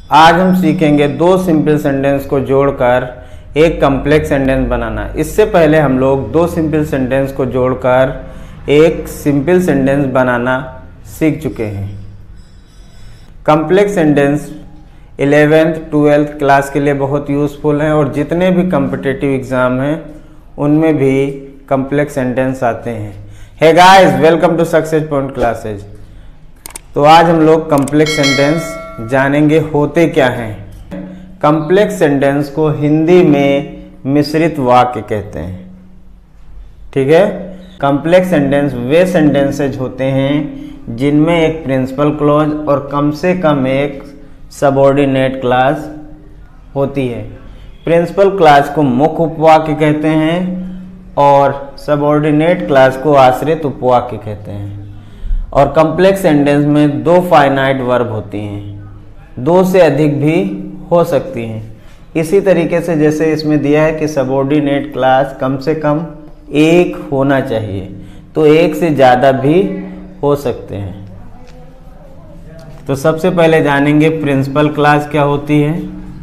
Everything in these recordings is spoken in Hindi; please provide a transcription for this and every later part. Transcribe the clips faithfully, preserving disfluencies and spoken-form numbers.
आज हम सीखेंगे दो सिंपल सेंटेंस को जोड़कर एक कॉम्प्लेक्स सेंटेंस बनाना। इससे पहले हम लोग दो सिंपल सेंटेंस को जोड़कर एक सिंपल सेंटेंस बनाना सीख चुके हैं। Complex sentence eleventh twelfth class के लिए बहुत यूज़फुल हैं और जितने भी कॉम्पिटिटिव एग्ज़ाम हैं उनमें भी कॉम्प्लेक्स सेंटेंस आते हैं। Hey guys, welcome to success point classes. तो आज हम लोग कॉम्प्लेक्स सेंटेंस जानेंगे होते क्या हैं। कॉम्प्लेक्स सेंटेंस को हिंदी में मिश्रित वाक्य कहते हैं। ठीक है। कॉम्प्लेक्स सेंटेंस वे सेंटेंसेज होते हैं जिनमें एक प्रिंसिपल क्लॉज और कम से कम एक सबऑर्डिनेट क्लॉज होती है। प्रिंसिपल क्लॉज को मुख्य उपवाक्य कहते हैं और सबऑर्डिनेट क्लॉज को आश्रित उपवाक्य कहते हैं। और कॉम्प्लेक्स सेंटेंस में दो फाइनाइट वर्ब होती हैं, दो से अधिक भी हो सकती हैं। इसी तरीके से जैसे इसमें दिया है कि सबऑर्डिनेट क्लॉज कम से कम एक होना चाहिए, तो एक से ज़्यादा भी हो सकते हैं। तो सबसे पहले जानेंगे प्रिंसिपल क्लॉज क्या होती है।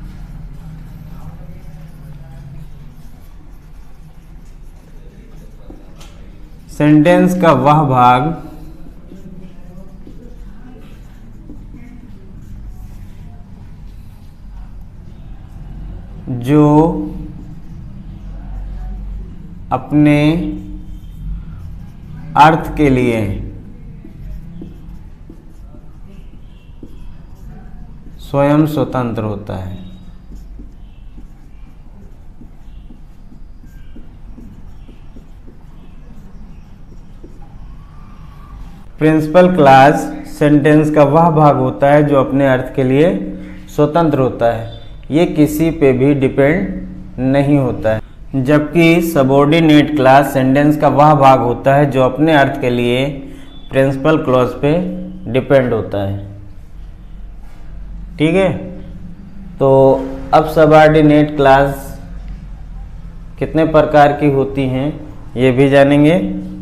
सेंटेंस का वह भाग जो अपने अर्थ के लिए स्वयं स्वतंत्र होता है। प्रिंसिपल क्लॉज सेंटेंस का वह भाग होता है जो अपने अर्थ के लिए स्वतंत्र होता है, ये किसी पे भी डिपेंड नहीं होता है। जबकि सबऑर्डिनेट क्लॉज सेंटेंस का वह भाग होता है जो अपने अर्थ के लिए प्रिंसिपल क्लॉज पे डिपेंड होता है। ठीक है। तो अब सबऑर्डिनेट क्लॉज कितने प्रकार की होती हैं ये भी जानेंगे।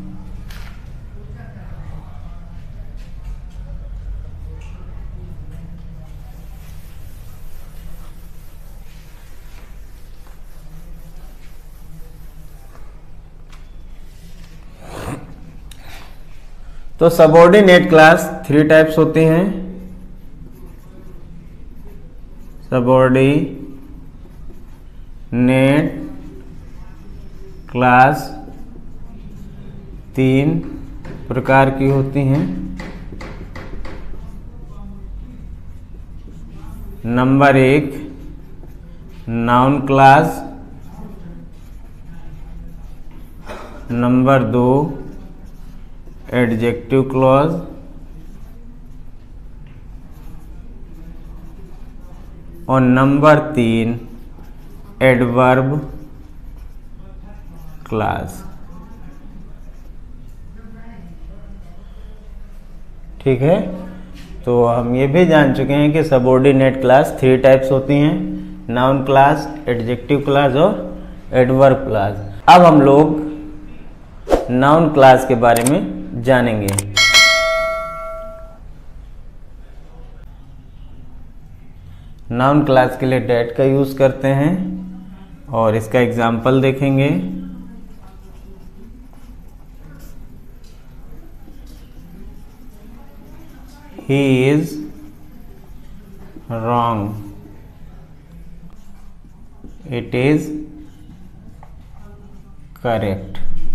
तो सबऑर्डिनेट क्लॉज थ्री टाइप्स होती हैं। सबऑर्डिनेट क्लॉज तीन प्रकार की होती हैं। नंबर एक नाउन क्लॉज, नंबर दो एडजेक्टिव क्लॉज और नंबर तीन एडवर्ब क्लॉज। ठीक है। तो हम ये भी जान चुके हैं कि सबऑर्डिनेट क्लॉज थ्री टाइप्स होती हैं, नाउन क्लॉज, एडजेक्टिव क्लॉज और एडवर्ब क्लॉज। अब हम लोग नाउन क्लॉज के बारे में जानेंगे। नाउन क्लॉज के लिए डेट का यूज करते हैं और इसका एग्जाम्पल देखेंगे। He is wrong, it is correct.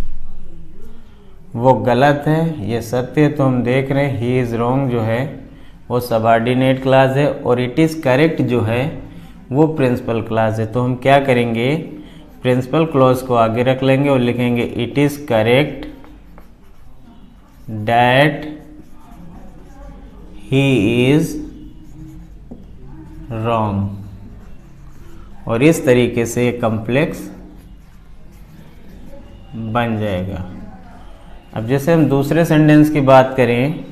वो गलत है, ये सत्य है। तो हम देख रहे हैं ही इज़ रॉन्ग जो है वो सबऑर्डिनेट क्लॉज है और इट इज़ करेक्ट जो है वो प्रिंसिपल क्लॉज है। तो हम क्या करेंगे, प्रिंसिपल क्लॉज को आगे रख लेंगे और लिखेंगे it is correct that he is wrong. और इस तरीके से कॉम्प्लेक्स बन जाएगा। अब जैसे हम दूसरे सेंटेंस की बात करें,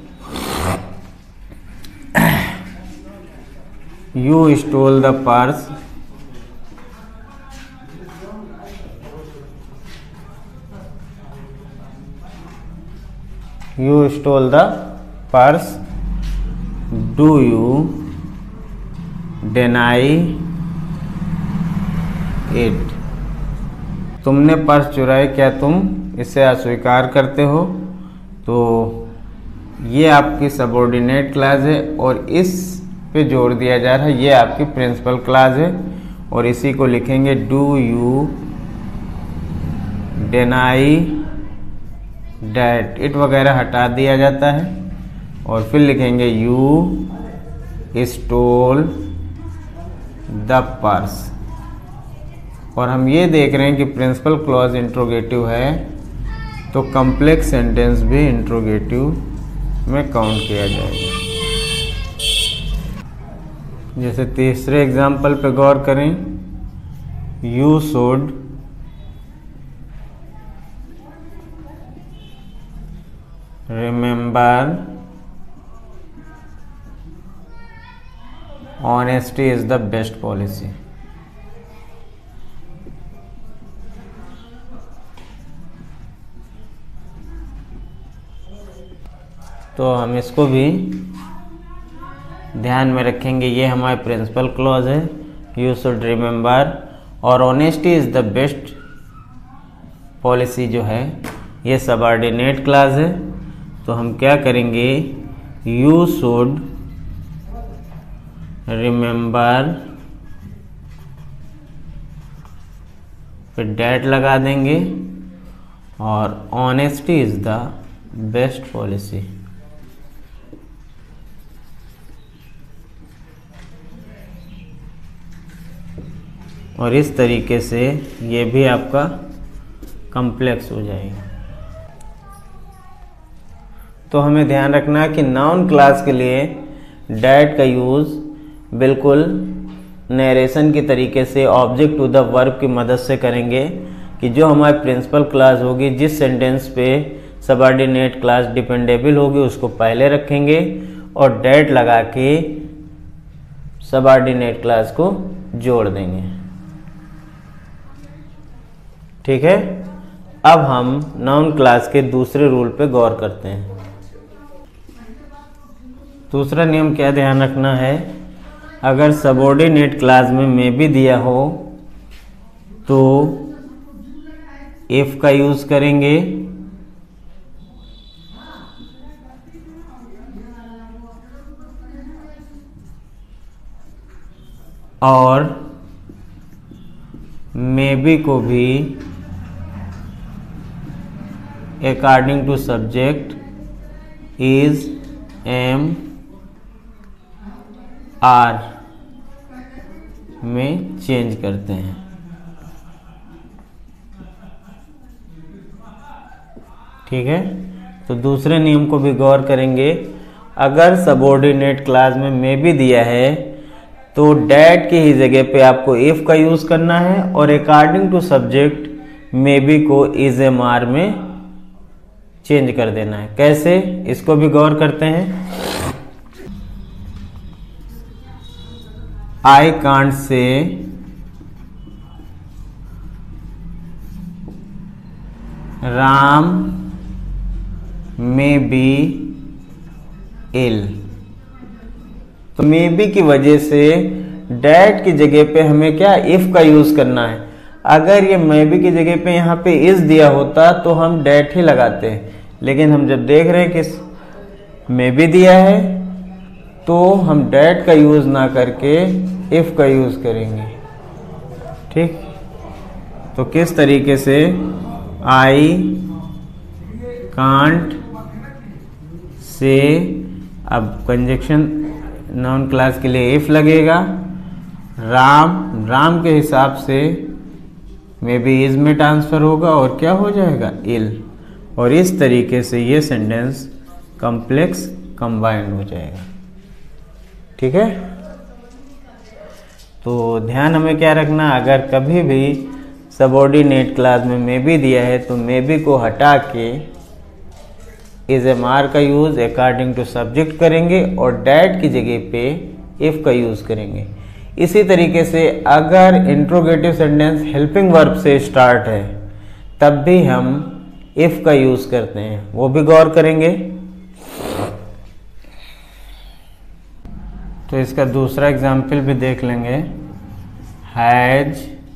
you stole the purse, you stole the purse, do you deny इट। तुमने पर्स चुराए, क्या तुम इसे अस्वीकार करते हो? तो ये आपकी सबऑर्डिनेट क्लास है और इस पे जोड़ दिया जा रहा है, ये आपकी प्रिंसिपल क्लास है और इसी को लिखेंगे do you deny that. It वगैरह हटा दिया जाता है और फिर लिखेंगे यू स्टोल द पर्स। और हम ये देख रहे हैं कि प्रिंसिपल क्लॉज इंट्रोगेटिव है तो कॉम्प्लेक्स सेंटेंस भी इंट्रोगेटिव में काउंट किया जाएगा। जैसे तीसरे एग्जाम्पल पे गौर करें, you should remember honesty is the best policy. तो हम इसको भी ध्यान में रखेंगे, ये हमारे प्रिंसिपल क्लॉज है, यू शुड रिमेंबर, और honesty is the best policy जो है ये सबऑर्डिनेट क्लॉज है। तो हम क्या करेंगे, यू शुड रिमेंबर, फिर डैट लगा देंगे और honesty is the best policy. और इस तरीके से ये भी आपका कॉम्प्लेक्स हो जाएगा। तो हमें ध्यान रखना है कि नाउन क्लास के लिए डैट का यूज़ बिल्कुल नरेशन के तरीके से ऑब्जेक्ट टू द वर्ब की मदद से करेंगे कि जो हमारी प्रिंसिपल क्लास होगी, जिस सेंटेंस पे सबऑर्डिनेट क्लास डिपेंडेबल होगी उसको पहले रखेंगे और डैट लगा के सबऑर्डिनेट क्लास को जोड़ देंगे। ठीक है, अब हम नाउन क्लास के दूसरे रूल पे गौर करते हैं। दूसरा नियम क्या ध्यान रखना है, अगर सबऑर्डिनेट क्लास में मे भी दिया हो तो इफ का यूज करेंगे, और मे बी को भी according to subject, is, am, are में चेंज करते हैं। ठीक है, तो दूसरे नियम को भी गौर करेंगे। अगर सबऑर्डिनेट क्लास में मे भी दिया है तो डैट की ही जगह पे आपको इफ का यूज करना है और according to subject may be को इज, एम, आर में चेंज कर देना है। कैसे, इसको भी गौर करते हैं। I can't say Ram may be इल। तो मे बी की वजह से डैट की जगह पे हमें क्या इफ का यूज करना है। अगर ये मे बी की जगह पे यहाँ पे इज दिया होता तो हम डैट ही लगाते हैं, लेकिन हम जब देख रहे हैं कि मे बी दिया है तो हम डैट का यूज ना करके इफ का यूज करेंगे। ठीक, तो किस तरीके से, आई कांट से, अब कंजक्शन नाउन क्लास के लिए इफ लगेगा, राम, राम के हिसाब से मे बी इज में ट्रांसफर होगा और क्या हो जाएगा, इल। और इस तरीके से ये सेंटेंस कॉम्प्लेक्स कंबाइंड हो जाएगा। ठीक है, तो ध्यान हमें क्या रखना, अगर कभी भी सबऑर्डिनेट क्लास में मे बी दिया है तो मे बी को हटा के इज, एम, आर का यूज अकॉर्डिंग टू सब्जेक्ट करेंगे और डैट की जगह पे इफ का यूज करेंगे। इसी तरीके से अगर इंट्रोगेटिव सेंटेंस हेल्पिंग वर्ब से स्टार्ट है तब भी हम इफ का यूज करते हैं, वो भी गौर करेंगे। तो इसका दूसरा एग्जाम्पल भी देख लेंगे। Has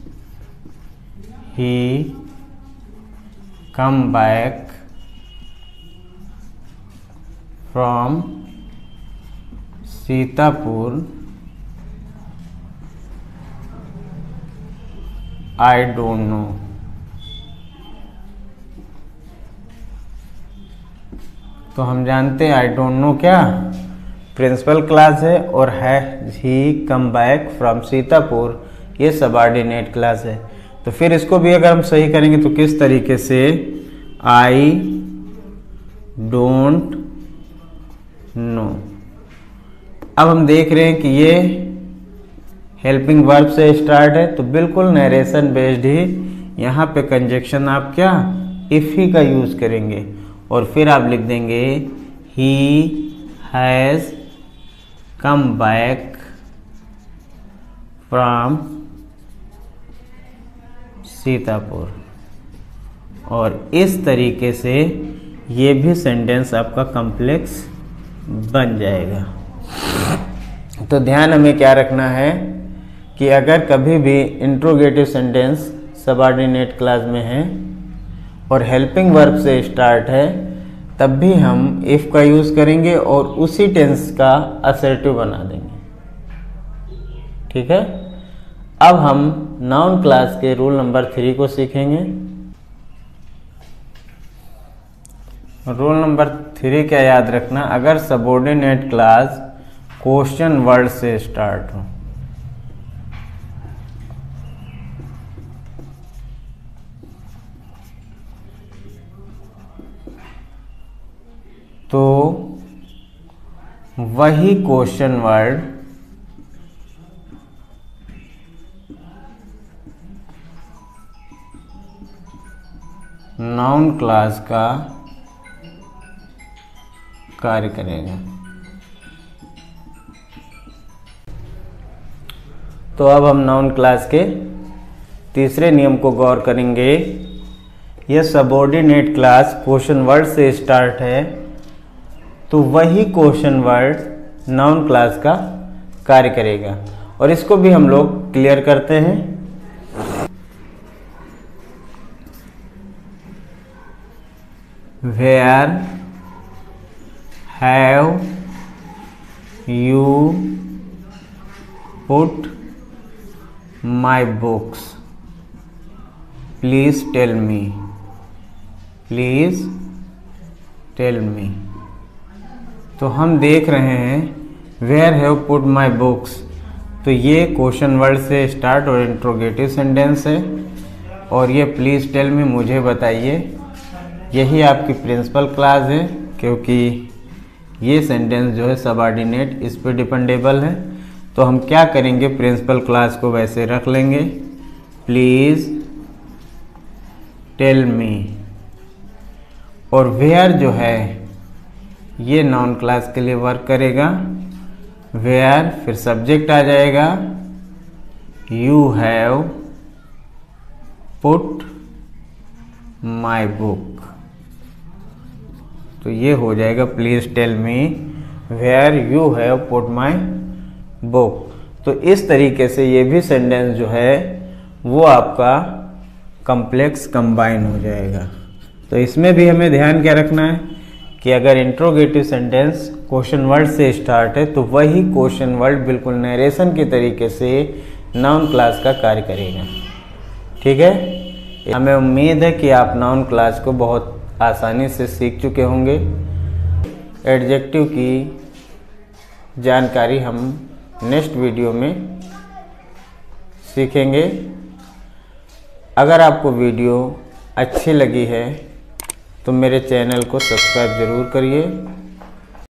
he come back from Sitapur I don't know. तो हम जानते हैं आई डोंट नो क्या प्रिंसिपल क्लास है, और has he come back from Sitapur ये सबऑर्डिनेट क्लास है। तो फिर इसको भी अगर हम सही करेंगे तो किस तरीके से, आई डोंट नो। अब हम देख रहे हैं कि ये हेल्पिंग वर्ब से स्टार्ट है, तो बिल्कुल नरेशन बेस्ड ही यहाँ पे कंजक्शन आप क्या इफ ही का यूज करेंगे, और फिर आप लिख देंगे he has come back from Sitapur. और इस तरीके से ये भी सेंटेंस आपका कॉम्प्लेक्स बन जाएगा। तो ध्यान हमें क्या रखना है कि अगर कभी भी इंट्रोगेटिव सेंटेंस सबऑर्डिनेट क्लास में है और हेल्पिंग वर्ब से स्टार्ट है, तब भी हम इफ का यूज करेंगे और उसी टेंस का असर्टिव बना देंगे। ठीक है। अब हम नाउन क्लास के रूल नंबर थ्री को सीखेंगे। रूल नंबर थ्री क्या याद रखना, अगर सबऑर्डिनेट क्लास क्वेश्चन वर्ड से स्टार्ट हो तो वही क्वेश्चन वर्ड नाउन क्लास का कार्य करेगा। तो अब हम नाउन क्लास के तीसरे नियम को गौर करेंगे। यह सबऑर्डिनेट क्लास क्वेश्चन वर्ड से स्टार्ट है, तो वही क्वेश्चन वर्ड नाउन क्लास का कार्य करेगा। और इसको भी हम लोग क्लियर करते हैं। Where have you put my books, please tell me, please tell me. तो हम देख रहे हैं where have put my books, तो ये क्वेश्चन वर्ड से स्टार्ट और इंट्रोगेटिव सेंटेंस है, और ये प्लीज़ टेल मी, मुझे बताइए, यही आपकी प्रिंसिपल क्लास है, क्योंकि ये सेंटेंस जो है सबऑर्डिनेट इस पे डिपेंडेबल है। तो हम क्या करेंगे, प्रिंसिपल क्लास को वैसे रख लेंगे, प्लीज़ टेल मी। और वेयर जो है ये नाउन क्लास के लिए वर्क करेगा। वेयर फिर सब्जेक्ट आ जाएगा, you have put my book, तो ये हो जाएगा please tell me where you have put my book. तो इस तरीके से ये भी सेंटेंस जो है वो आपका कॉम्प्लेक्स कंबाइन हो जाएगा। तो इसमें भी हमें ध्यान क्या रखना है कि अगर इंट्रोगेटिव सेंटेंस क्वेश्चन वर्ड से स्टार्ट है तो वही क्वेश्चन वर्ड बिल्कुल नरेशन के तरीके से नाउन क्लास का कार्य करेगा। ठीक है, हमें उम्मीद है कि आप नाउन क्लास को बहुत आसानी से सीख चुके होंगे। एडजेक्टिव की जानकारी हम नेक्स्ट वीडियो में सीखेंगे। अगर आपको वीडियो अच्छी लगी है तो मेरे चैनल को सब्सक्राइब ज़रूर करिए।